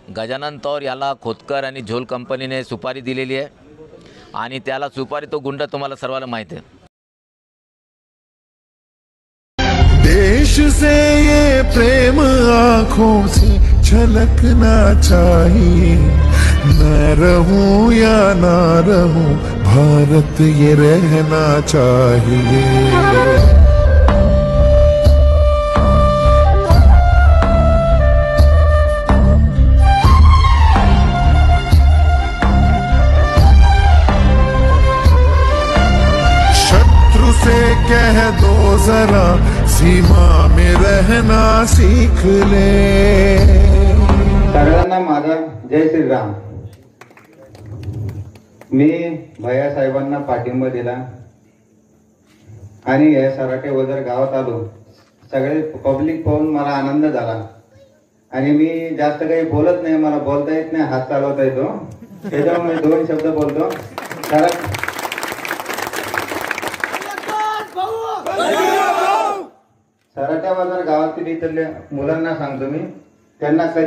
गजानन तौर याला खोतकर आणि झोल कंपनीने सुपारी दिलेली आहे आणि त्याला सुपारी तो गुंड तुम्हाला सर्वांना माहिती आहे। देश से ये प्रेम आँखों से झलकना चाहिए, न रहूं या ना रहूं भारत ये रहना चाहिए। से कह दो जरा सीमा में रहना सीख ले। सगळ्यांना माझा जय श्रीराम। मी भैया साहेबांना पाठिंबा दिला आणि या सराटे वजर गावात आलो। सगळे पब्लिक पाहून मला आनंद झाला आणि मी जास्त काही बोलत नाही, मला बोलता येत नाही, हात चालवता येतो, त्याच्यामुळे दोन शब्द बोलतो। सराट्या बाजार गावातील इथल्या मुलांना सांगतो मी, त्यांना